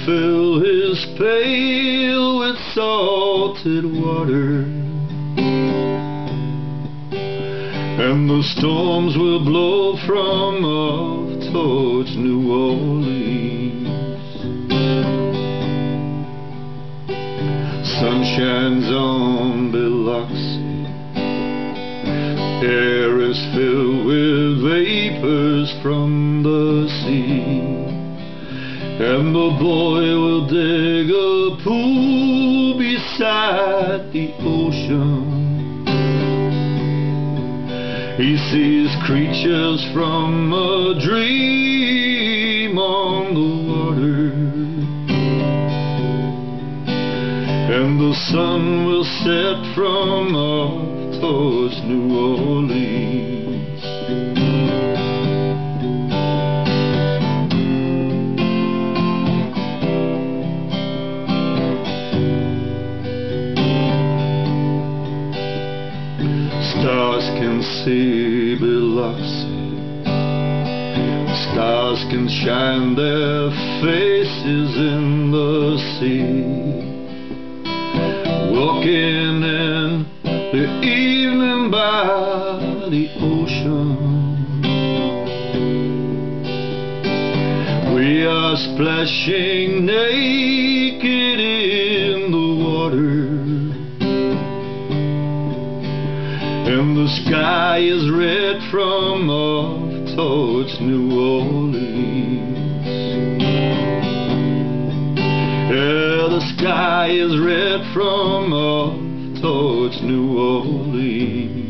fill his pail with salted water, and the storms will blow from off towards New Orleans. Sun shines on Biloxi, air is filled with vapors from the sea, and the boy will dig a pool beside the ocean. He sees creatures from a dream on the water, and the sun will set from off towards New Orleans. Stars can see Biloxi, stars can shine their faces in the sea, walking in the evening by the ocean. We are splashing naked in the water, and the sky is red from off towards New Orleans. Yeah, the sky is red from off towards New Orleans.